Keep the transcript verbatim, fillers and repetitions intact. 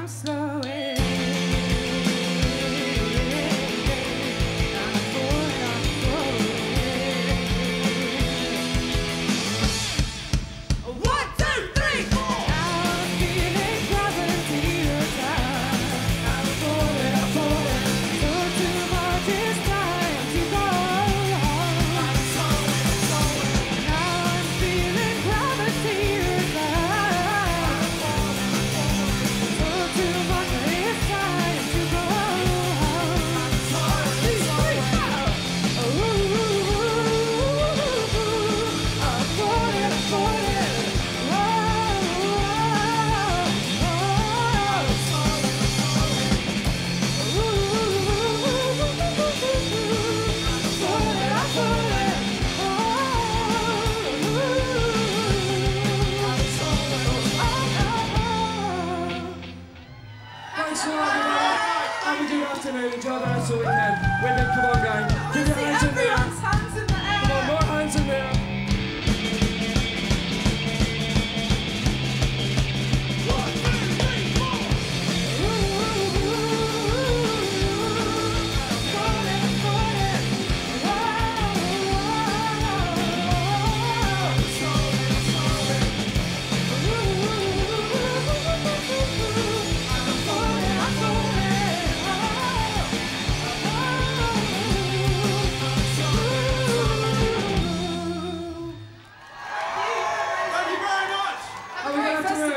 I'm slowing. And we do have to know each other so we can. Women, come on, gang. Keep your hands in the air. Everyone's hands in the air. Come on, more hands in the air. One, two, three, four. Thank you very much. Have a great festival.